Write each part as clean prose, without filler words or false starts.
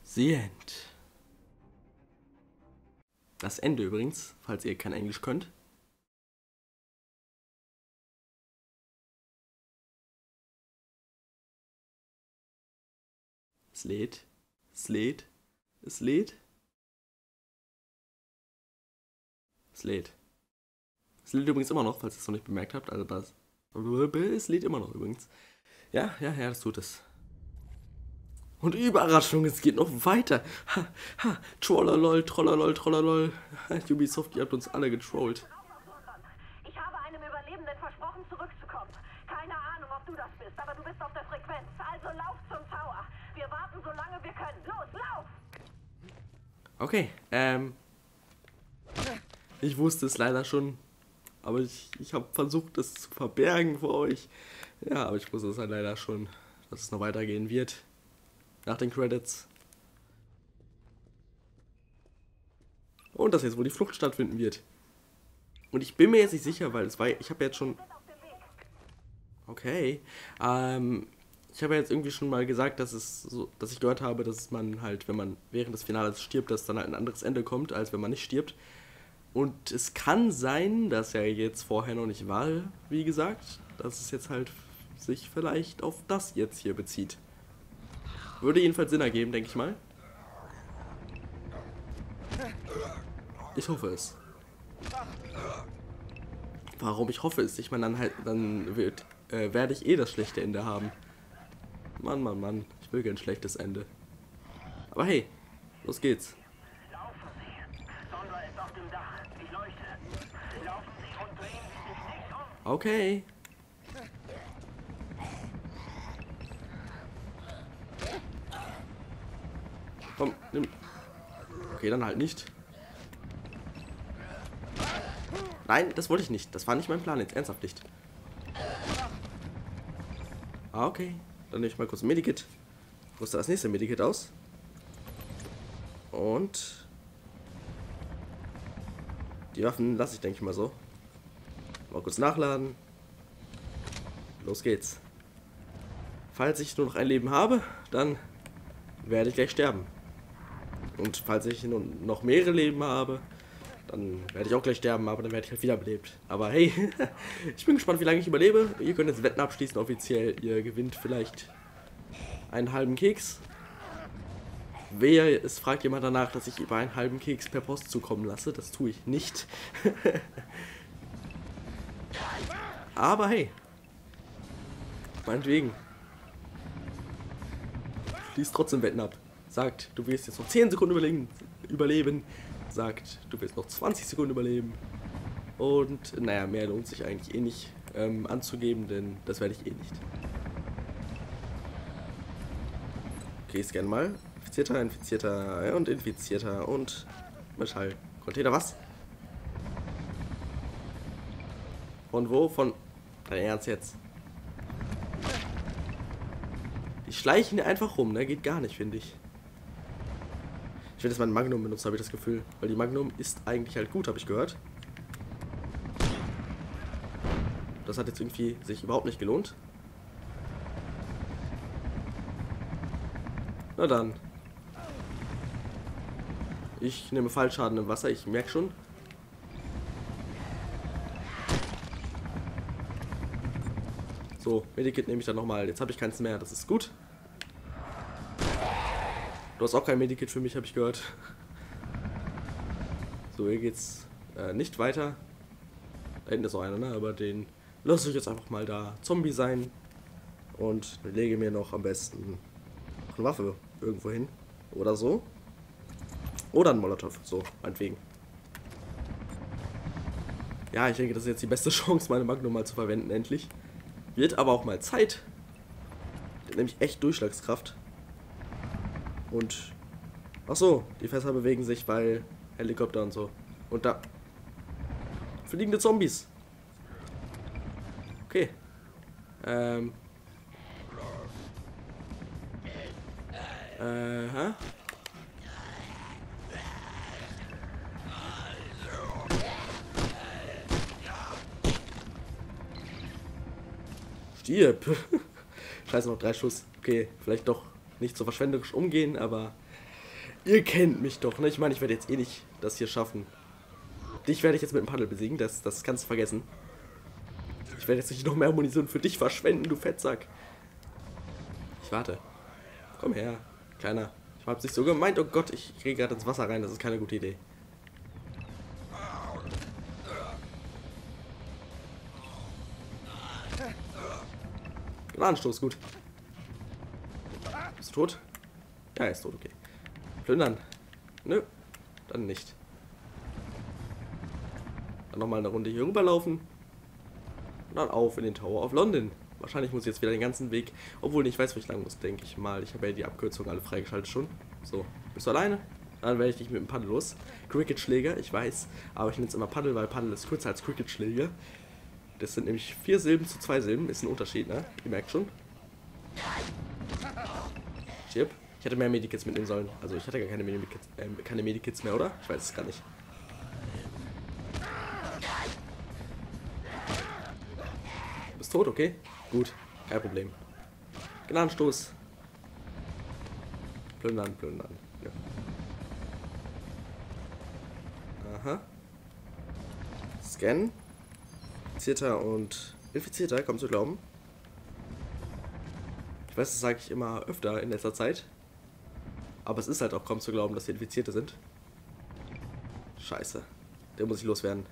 The End. Das Ende übrigens, falls ihr kein Englisch könnt. Es lädt. Es lädt. Es lädt. Es lädt. Es lädt übrigens immer noch, falls ihr es noch nicht bemerkt habt. Also es lädt immer noch übrigens. Ja, das tut es. Und Überraschung, es geht noch weiter. Trollerlol, trollerlol, trollerlol. Ubisoft, ihr habt uns alle getrollt. Ich habe einem Überlebenden versprochen, zurückzukommen. Keine Ahnung, ob du das bist, aber du bist auf der Frequenz. Also lauf zum Tower. Wir warten so lange wir können. Los, lauf! Okay, ich wusste es leider schon. Aber ich habe versucht, es zu verbergen vor euch. Ja, aber ich wusste es halt leider schon, dass es noch weitergehen wird. Nach den Credits. Und das jetzt, wo die Flucht stattfinden wird. Und ich bin mir jetzt nicht sicher, weil es war, ich habe jetzt schon... Okay. Ich habe ja jetzt irgendwie schon mal gesagt, dass es so, dass ich gehört habe, dass man halt, wenn man während des Finales stirbt, dass dann halt ein anderes Ende kommt, als wenn man nicht stirbt. Und es kann sein, dass er jetzt vorher noch nicht war, wie gesagt, dass es jetzt halt sich vielleicht auf das jetzt hier bezieht. Würde jedenfalls Sinn ergeben, denke ich mal. Ich hoffe es. Warum ich hoffe es? Ich meine, dann werde ich eh das schlechte Ende haben. Mann. Ich will kein schlechtes Ende. Aber hey, los geht's. Okay. Komm, nimm. Okay, dann halt nicht. Nein, das wollte ich nicht. Das war nicht mein Plan jetzt. Ernsthaft nicht. Okay. Dann nehme ich mal kurz ein Medikit. Rüste das nächste Medikit aus. Und die Waffen lasse ich, denke ich mal, so. Mal kurz nachladen. Los geht's. Falls ich nur noch ein Leben habe, dann werde ich gleich sterben. Und falls ich nur noch mehrere Leben habe, dann werde ich auch gleich sterben, aber dann werde ich halt wiederbelebt. Aber hey, ich bin gespannt, wie lange ich überlebe. Ihr könnt jetzt Wetten abschließen, offiziell. Ihr gewinnt vielleicht einen halben Keks. Wehe, es fragt jemand danach, dass ich über einen halben Keks per Post zukommen lasse. Das tue ich nicht. Aber hey, meinetwegen. Schließt trotzdem Wetten ab. Sagt, du wirst jetzt noch 10 Sekunden überleben. Sagt, du wirst noch 20 Sekunden überleben. Und naja, mehr lohnt sich eigentlich eh nicht anzugeben, denn das werde ich eh nicht. Okay, scan mal. Infizierter und Infizierter und Metallcontainer. Was? Von wo? Von... Dein Ernst jetzt? Die schleichen hier einfach rum, ne? Geht gar nicht, finde ich. Ich werde jetzt mein Magnum benutzen, habe ich das Gefühl. Weil die Magnum ist eigentlich halt gut, habe ich gehört. Das hat jetzt irgendwie sich überhaupt nicht gelohnt. Na dann. Ich nehme Fallschaden im Wasser, ich merke schon. So, Medikit nehme ich dann nochmal. Jetzt habe ich keins mehr, das ist gut. Du hast auch kein Medikit für mich, habe ich gehört. So, hier geht's nicht weiter. Da hinten ist noch einer, ne? Aber den lasse ich jetzt einfach mal da Zombie sein. Und lege mir noch am besten eine Waffe irgendwo hin. Oder so. Oder ein Molotow. So, meinetwegen. Ja, ich denke, das ist jetzt die beste Chance, meine Magnum mal zu verwenden, endlich. Wird aber auch mal Zeit. Der hat nämlich echt Durchschlagskraft. Und... Achso, die Fässer bewegen sich, weil Helikopter und so. Und da... Fliegende Zombies. Okay. Hä? Stirb. Scheiße, noch 3 Schuss. Okay, vielleicht doch nicht so verschwenderisch umgehen, aber Ihr kennt mich doch, ne? Ich meine, ich werde jetzt eh nicht das hier schaffen. Dich werde ich jetzt mit dem Paddel besiegen, das kannst du vergessen. Ich werde jetzt nicht noch mehr Munition für dich verschwenden, du Fettsack. Ich warte. Komm her, Kleiner. Ich hab's nicht so gemeint, oh Gott, ich gehe gerade ins Wasser rein, das ist keine gute Idee. Gnadenstoß, gut. Bist du tot? Ja, er ist tot, okay. Plündern. Nö, dann nicht. Dann nochmal eine Runde hier rüberlaufen. Und dann auf in den Tower of London. Wahrscheinlich muss ich jetzt wieder den ganzen Weg, obwohl ich weiß, wo ich lang muss, denke ich mal. Ich habe ja die Abkürzung alle freigeschaltet schon. So, bist du alleine? Dann werde ich dich mit dem Paddel los. Cricket-Schläger, ich weiß, aber ich nenne es immer Paddel, weil Paddel ist kürzer als Cricket-Schläger. Das sind nämlich 4 Silben zu 2 Silben, ist ein Unterschied, ne? Ihr merkt schon. Chip. Ich hätte mehr Medikits mitnehmen sollen. Also ich hatte gar keine Medikits mehr, oder? Ich weiß es gar nicht. Du bist tot, okay? Gut, kein Problem. Gnadenstoß. Plündern, plündern. Ja. Aha. Scan. Infizierter und Infizierter, kaum zu glauben. Ich weiß, das sage ich immer öfter in letzter Zeit. Aber es ist halt auch kaum zu glauben, dass hier Infizierte sind. Scheiße. Der muss ich loswerden.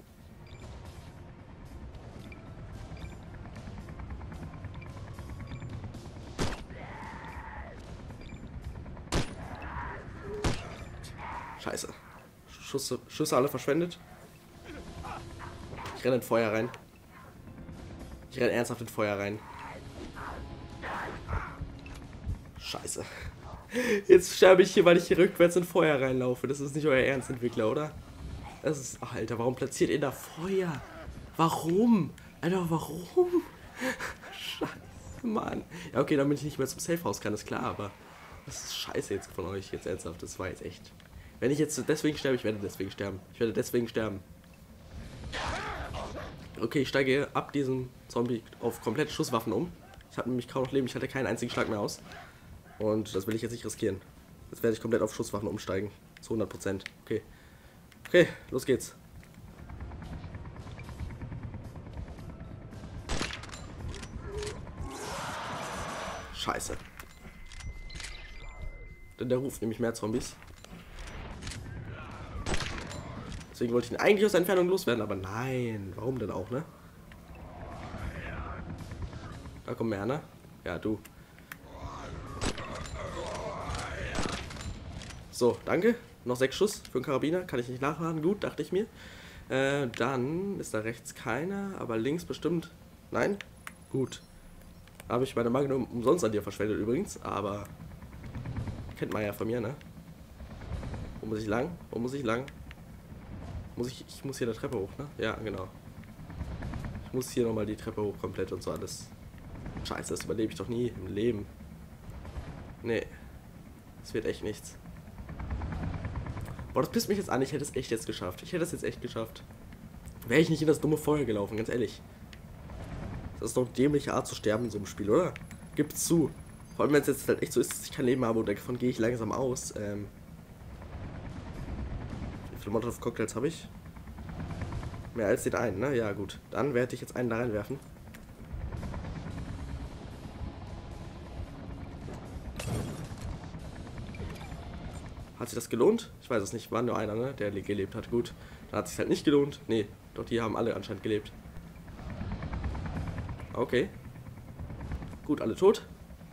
Scheiße. Schüsse alle verschwendet. Ich renne in Feuer rein. Ich renne ernsthaft in Feuer rein. Scheiße. Jetzt sterbe ich hier, weil ich hier rückwärts in Feuer reinlaufe. Das ist nicht euer Ernst, Entwickler, oder? Das ist... Ach, Alter, warum platziert ihr da Feuer? Warum? Alter, warum? Scheiße, Mann. Ja, okay, damit ich nicht mehr zum Safehouse kann, ist klar, aber... Das ist scheiße jetzt von euch, jetzt ernsthaft. Das war jetzt echt... Wenn ich jetzt deswegen sterbe, ich werde deswegen sterben. Ich werde deswegen sterben. Okay, ich steige ab diesem Zombie auf komplette Schusswaffen um. Ich habe nämlich kaum noch Leben, ich hatte keinen einzigen Schlag mehr aus. Und das will ich jetzt nicht riskieren. Jetzt werde ich komplett auf Schusswaffen umsteigen. Zu 100%. Okay. Okay, los geht's. Scheiße. Denn der ruft nämlich mehr Zombies. Deswegen wollte ich ihn eigentlich aus der Entfernung loswerden, aber nein. Warum denn auch, ne? Da kommt mehr, ne? Ja, du. So, danke. Noch 6 Schuss für einen Karabiner. Kann ich nicht nachladen. Gut, dachte ich mir. Dann ist da rechts keiner, aber links bestimmt. Nein? Gut. Habe ich meine Magnum umsonst an dir verschwendet übrigens, aber kennt man ja von mir, ne? Wo muss ich lang? Wo muss ich lang? Ich muss hier eine Treppe hoch, ne? Ja, genau. Ich muss hier nochmal die Treppe hoch komplett und so alles. Scheiße, das überlebe ich doch nie im Leben. Nee. Das wird echt nichts. Boah, das pisst mich jetzt an. Ich hätte es echt jetzt geschafft. Ich hätte es jetzt echt geschafft. Wäre ich nicht in das dumme Feuer gelaufen, ganz ehrlich. Das ist doch eine dämliche Art zu sterben in so einem Spiel, oder? Gibt's zu. Vor allem, wenn es jetzt halt echt so ist, dass ich kein Leben habe und davon gehe ich langsam aus. Wie viele Molotov-Cocktails habe ich? Mehr als den einen, ne? Ja, gut. Dann werde ich jetzt einen da reinwerfen. Hat sich das gelohnt? Ich weiß es nicht. War nur einer, ne? Der gelebt hat. Gut. Dann hat es sich halt nicht gelohnt. Nee, doch die haben alle anscheinend gelebt. Okay. Gut, alle tot.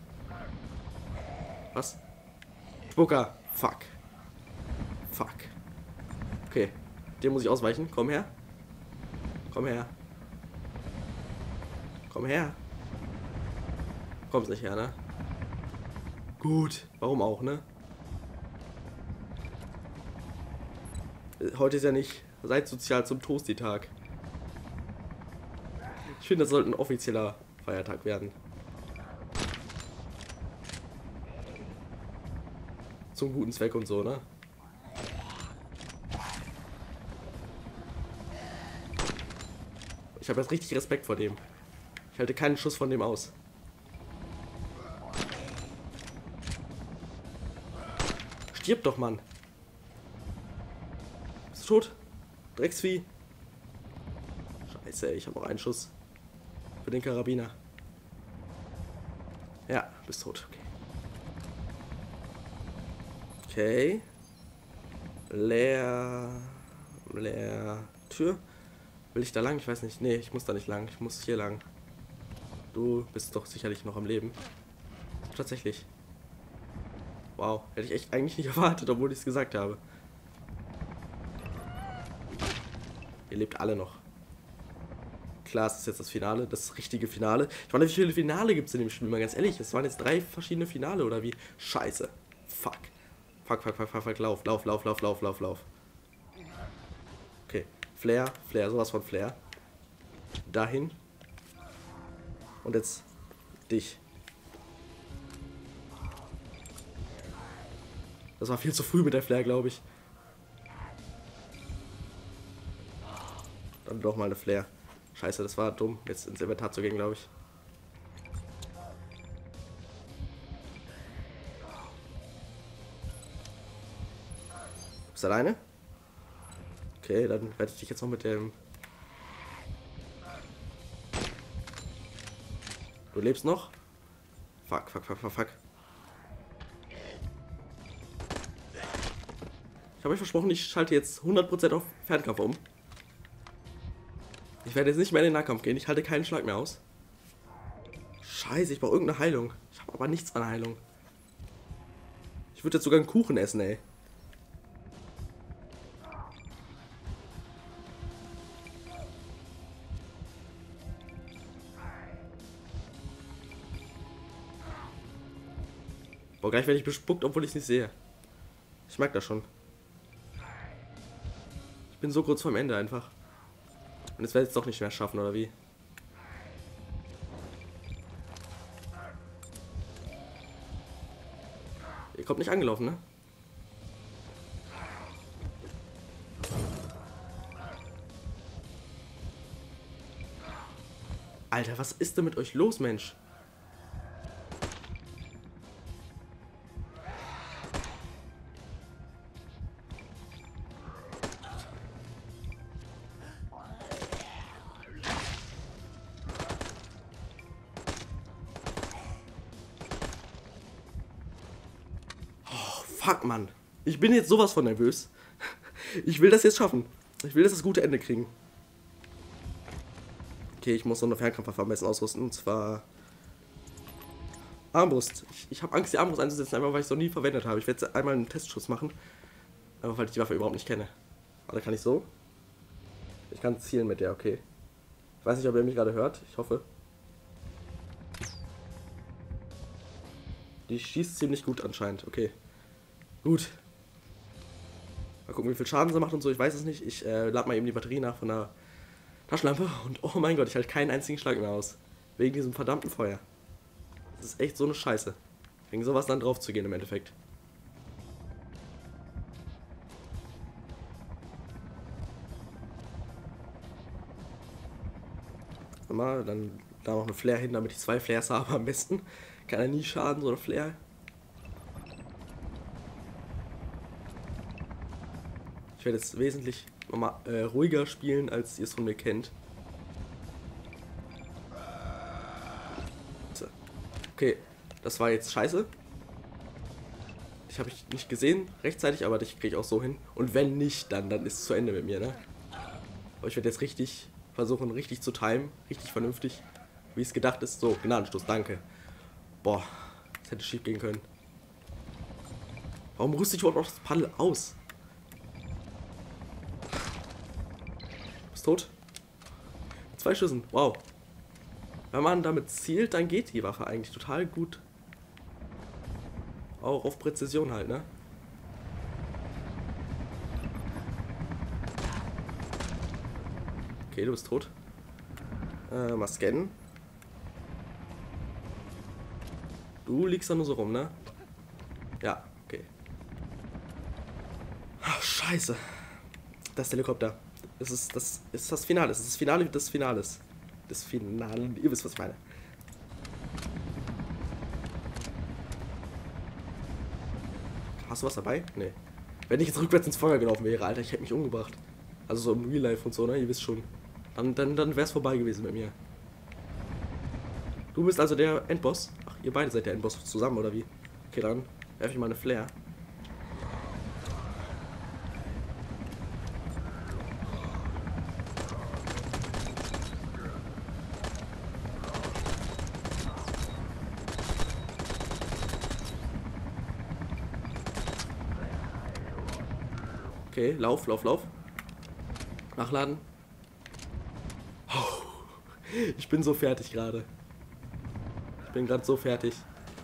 Was? Spucker. Fuck. Fuck. Okay. Dem muss ich ausweichen. Komm her. Komm her. Komm her. Kommst nicht her, ne? Gut. Warum auch, ne? Heute ist ja nicht seid sozial zum Toasti-Tag. Ich finde, das sollte ein offizieller Feiertag werden. Zum guten Zweck und so, ne? Ich habe jetzt richtig Respekt vor dem. Ich halte keinen Schuss von dem aus. Stirb doch, Mann. Bist du tot? Drecksvieh. Scheiße, ey, ich habe noch einen Schuss. Für den Karabiner. Ja, bist tot. Okay. Leer. Tür. Will ich da lang? Ich weiß nicht. Nee, ich muss da nicht lang. Ich muss hier lang. Du bist doch sicherlich noch am Leben. Tatsächlich. Wow. Hätte ich echt eigentlich nicht erwartet, obwohl ich es gesagt habe. Ihr lebt alle noch. Klar, es ist jetzt das Finale, das richtige Finale. Ich meine, wie viele Finale gibt es in dem Spiel? Mal ganz ehrlich, es waren jetzt 3 verschiedene Finale, oder wie? Scheiße. Fuck. Fuck. Lauf. Okay. Flair, sowas von Flair. Dahin. Und jetzt dich. Das war viel zu früh mit der Flair, glaube ich. Dann doch mal eine Flair. Scheiße, das war dumm, jetzt ins Inventar zu gehen, glaube ich. Bist du alleine? Okay, dann werde ich dich jetzt noch mit dem... Du lebst noch? Fuck. Ich habe euch versprochen, ich schalte jetzt 100% auf Fernkampf um. Ich werde jetzt nicht mehr in den Nahkampf gehen, ich halte keinen Schlag mehr aus. Scheiße, ich brauche irgendeine Heilung. Ich habe aber nichts an Heilung. Ich würde jetzt sogar einen Kuchen essen, ey. Boah, gleich werde ich bespuckt, obwohl ich es nicht sehe. Ich merke das schon. Ich bin so kurz vorm Ende einfach. Und jetzt werde ich es doch nicht mehr schaffen, oder wie? Ihr kommt nicht angelaufen, ne? Alter, was ist denn mit euch los, Mensch? Fuck, Mann. Ich bin jetzt sowas von nervös. Ich will das jetzt schaffen. Ich will das gute Ende kriegen. Okay, ich muss noch eine Fernkampfwaffe am besten ausrüsten. Und zwar... Armbrust. Ich habe Angst, die Armbrust einzusetzen, einfach weil ich es noch nie verwendet habe. Ich werde jetzt einmal einen Testschuss machen. Einfach weil ich die Waffe überhaupt nicht kenne. Warte, kann ich so? Ich kann zielen mit der, okay. Ich weiß nicht, ob ihr mich gerade hört. Ich hoffe. Die schießt ziemlich gut anscheinend. Okay. Gut. Mal gucken, wie viel Schaden sie macht und so. Ich weiß es nicht. Ich lade mal eben die Batterie nach von der Taschenlampe. Und oh mein Gott, ich halte keinen einzigen Schlag mehr aus. Wegen diesem verdammten Feuer. Das ist echt so eine Scheiße. Wegen sowas dann drauf zu gehen im Endeffekt. Mal, dann da noch eine Flare hin, damit ich 2 Flares habe am besten. Kann ja nie schaden, so eine Flare. Ich werde jetzt wesentlich nochmal ruhiger spielen, als ihr es von mir kennt. So. Okay, das war jetzt scheiße. Ich habe ich nicht gesehen rechtzeitig, aber das kriege ich auch so hin. Und wenn nicht, dann ist es zu Ende mit mir, ne? Aber ich werde jetzt richtig versuchen, richtig zu timen, richtig vernünftig, wie es gedacht ist. So, Gnadenstoß, danke. Boah, das hätte schief gehen können. Warum rüste ich überhaupt noch das Paddel aus? Tot. 2 Schüssen. Wow. Wenn man damit zielt, dann geht die Waffe eigentlich total gut. Auch auf Präzision halt, ne? Okay, du bist tot. Mal scannen. Du liegst da nur so rum, ne? Ja, okay. Ach, scheiße. Das Helikopter. Das ist das Finale. Das ist das Finale des Finales. Das Finale. Ihr wisst, was ich meine. Hast du was dabei? Nee. Wenn ich jetzt rückwärts ins Feuer gelaufen wäre, Alter, ich hätte mich umgebracht. Also so im Real Life und so, ne? Ihr wisst schon. Dann wäre es vorbei gewesen mit mir. Du bist also der Endboss? Ach, ihr beide seid der Endboss zusammen, oder wie? Okay, dann werfe ich mal eine Flare. Okay, lauf. Nachladen. Oh, ich bin so fertig gerade. Ich bin gerade so fertig.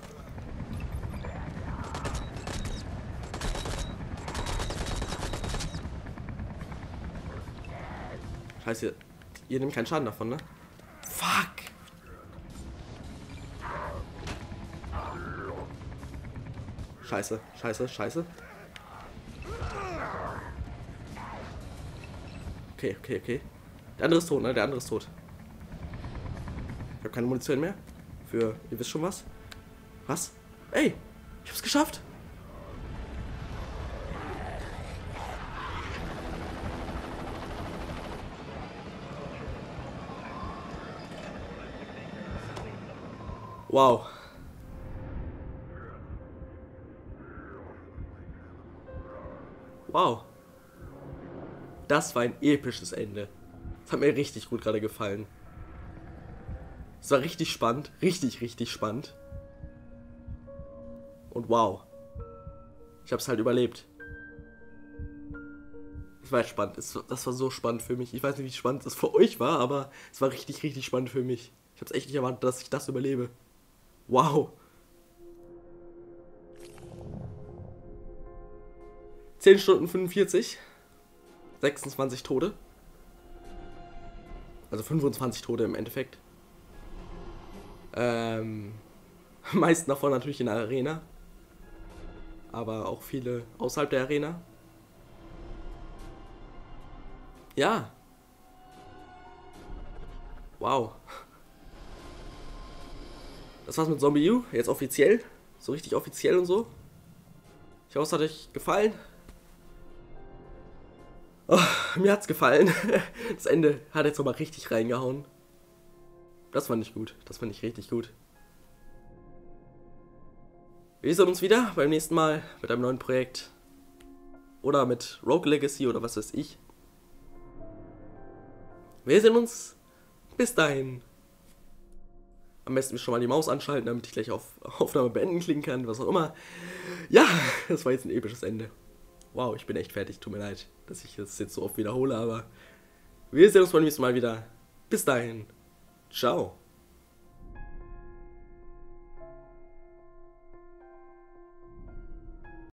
Scheiße, ihr nehmt keinen Schaden davon, ne? Fuck! Scheiße. Okay. Der andere ist tot, ne? Der andere ist tot. Ich habe keine Munition mehr. Für, ihr wisst schon was? Was? Ey! Ich hab's geschafft! Wow. Wow. Das war ein episches Ende. Das hat mir richtig gut gerade gefallen. Es war richtig spannend. Richtig spannend. Und wow. Ich hab's halt überlebt. Es war spannend. Das war so spannend für mich. Ich weiß nicht, wie spannend es für euch war, aber es war richtig spannend für mich. Ich hab's echt nicht erwartet, dass ich das überlebe. Wow. 10 Stunden 45. 26 Tode. Also 25 Tode im Endeffekt. Meisten davon natürlich in der Arena. Aber auch viele außerhalb der Arena. Ja. Wow. Das war's mit Zombie U. Jetzt offiziell. So richtig offiziell und so. Ich hoffe, es hat euch gefallen. Oh, mir hat's gefallen. Das Ende hat jetzt nochmal richtig reingehauen. Das fand ich gut. Das fand ich richtig gut. Wir sehen uns wieder beim nächsten Mal mit einem neuen Projekt. Oder mit Rogue Legacy oder was weiß ich. Wir sehen uns. Bis dahin. Am besten schon mal die Maus anschalten, damit ich gleich auf Aufnahme beenden klicken kann, was auch immer. Ja, das war jetzt ein episches Ende. Wow, ich bin echt fertig. Tut mir leid, dass ich das jetzt so oft wiederhole, aber wir sehen uns beim nächsten Mal wieder. Bis dahin. Ciao.